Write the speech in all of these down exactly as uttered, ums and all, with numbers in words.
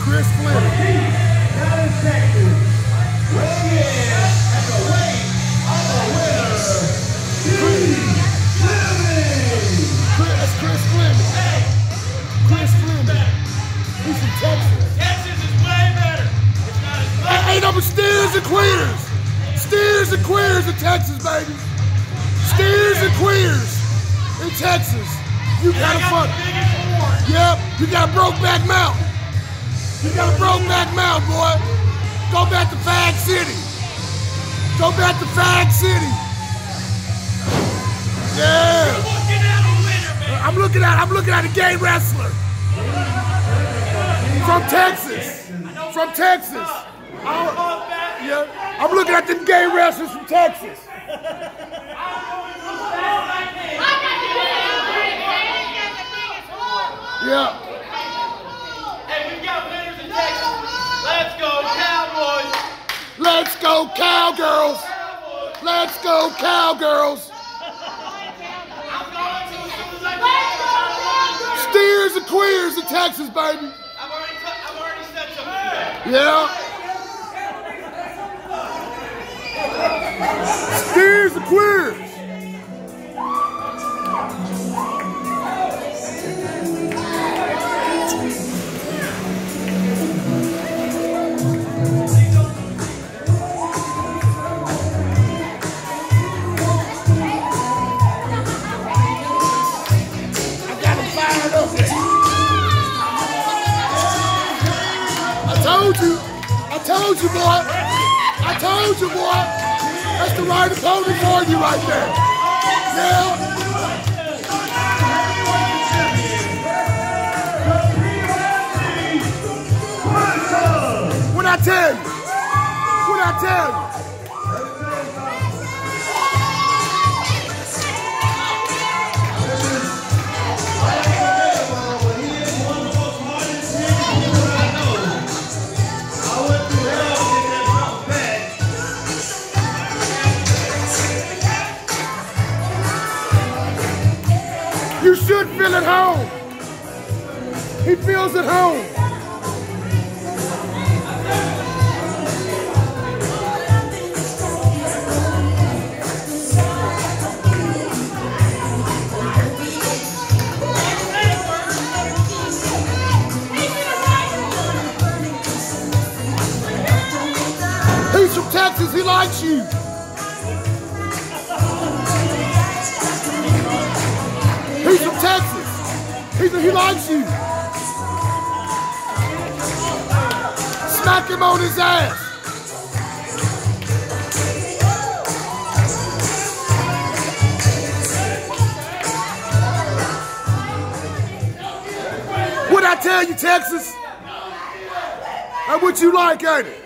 Chris Fleming. That's Chris Fleming. Chris Fleming. He's from Texas. Texas is way better. It's not as much. Ain't no but steers and queers. Steers and queers in Texas, baby. Steers and queers in Texas. You got a fuck. Yep, you got a Brokeback Mountain. You got a Brokeback Mountain, boy. Go back to Fag City. Go back to Fag City. Yeah. You're looking at a winner, man. I'm looking at I'm looking at a gay wrestler. From Texas. From Texas. I, yeah. I'm looking at them gay wrestlers from Texas. Yeah. Hey, we got winners in Texas. Let's go, Cowboys. Let's go, Cowgirls. Let's go, Cowgirls. I'm going to as soon as I can. Steers and queers in Texas, baby. I've already, I've already said something. Yeah. Steers and queers. I told you. I told you, boy. I told you, boy. That's the right opponent for you right there. Yeah. What I tell you? What I tell you? You should feel at home. He feels at home. He's from Texas. He likes you. He's from Texas. He's, he likes you. Smack him on his ass. What I tell you, Texas? That's what you like, ain't it?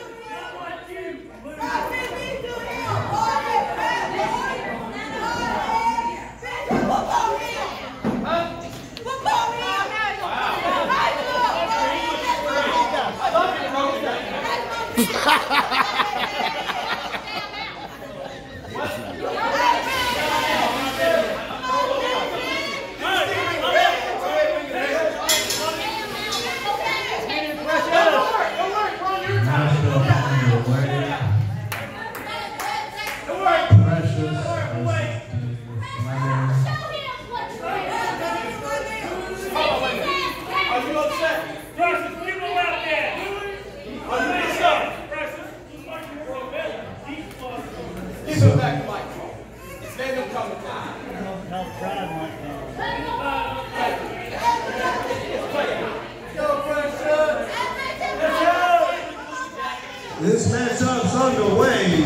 This matchup's underway.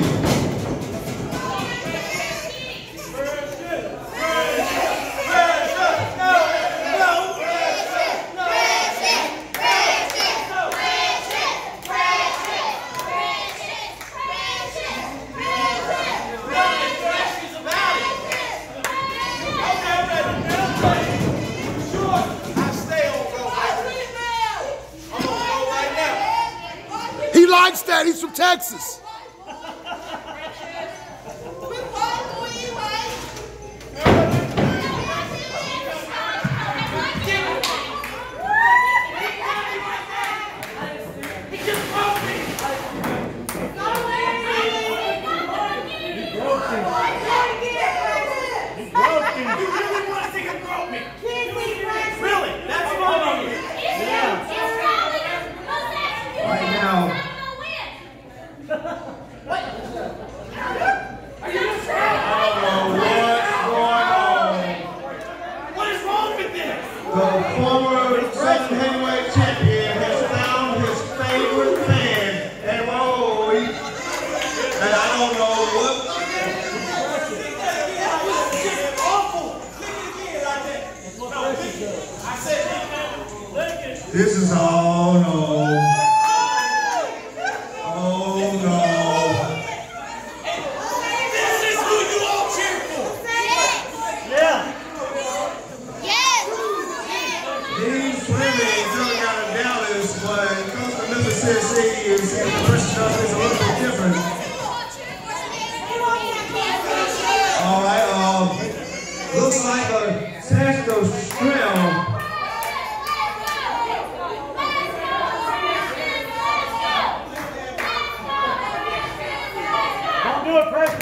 He likes that. He's from Texas. when it comes to Memphis, Tennessee, is the versus stuff is a little bit different. All right, um, looks like a test of strength. Don't do it, Preston.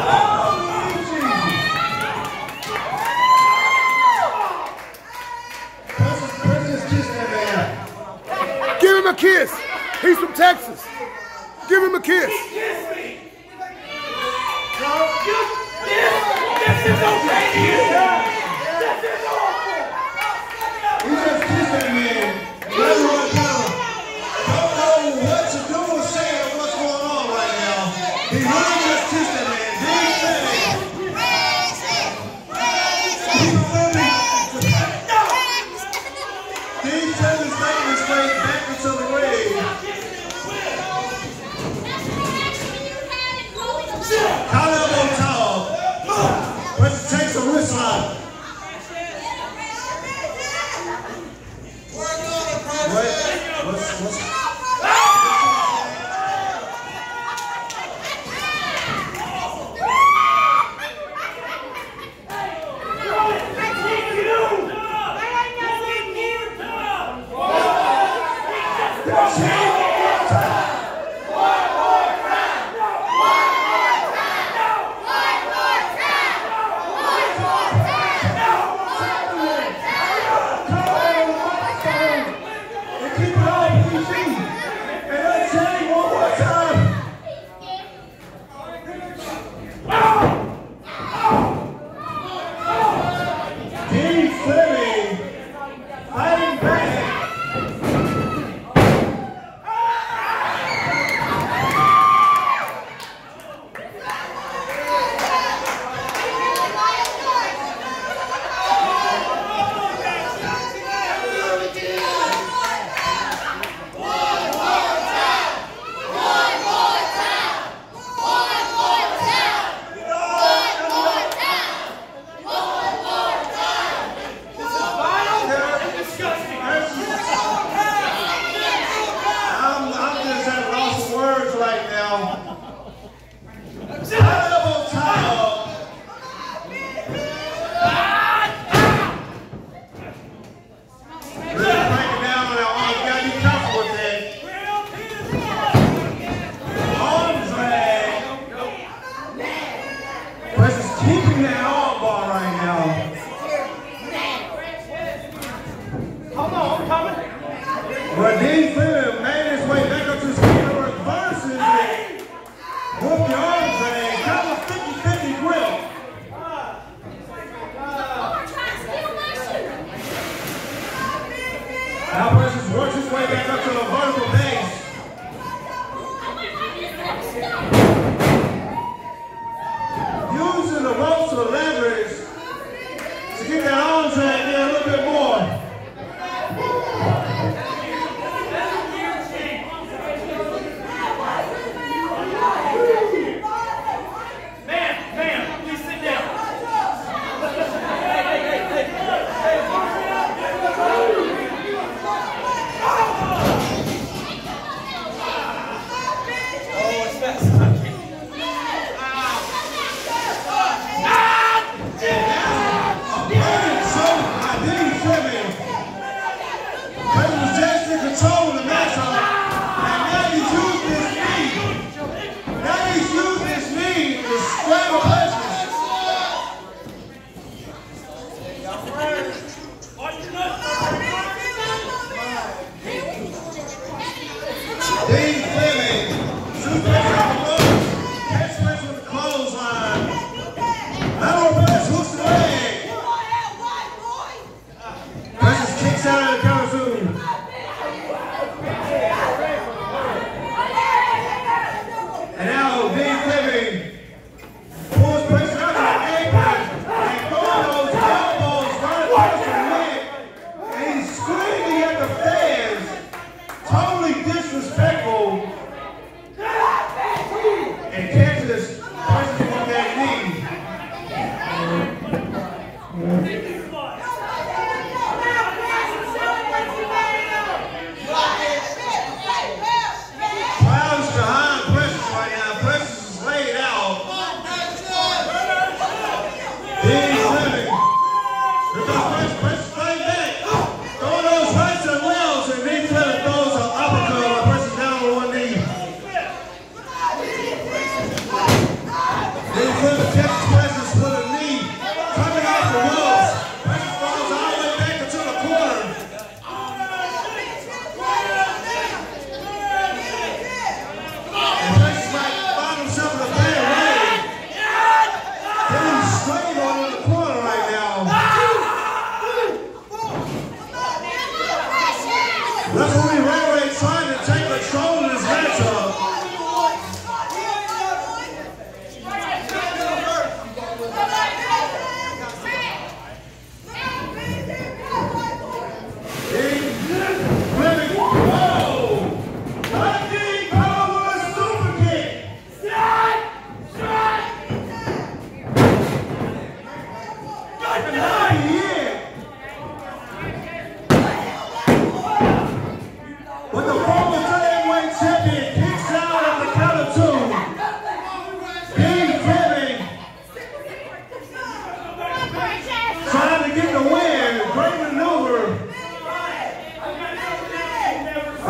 Give him a kiss. He's from Texas. Give him a kiss. Kiss me. No, you, this, this is okay to you. This is awful. He just kissed that man. Everyone kind of don't know what to do or say or what's going on right now. He really just kissed that man. Did he say? Did he tell his making his way back into the ring? Collar on top. Let's take some wrist lock. What? What's, what's,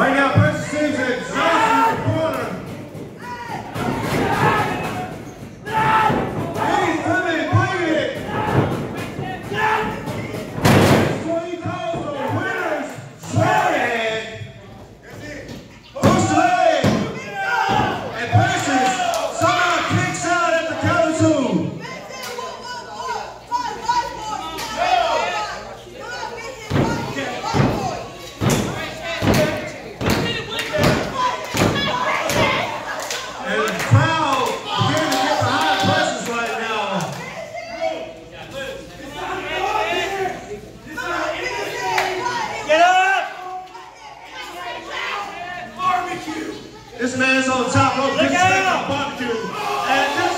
Right now, pressure seems to exhaust in the corner. He's coming, bringing it. That's what he calls the winner's shorthand. Push the leg. And Precious somehow kicks out at the count of two. And the crowd beginning to get behind Precious right now. Get up! This man's on top rope, Look getting out! barbecue. And this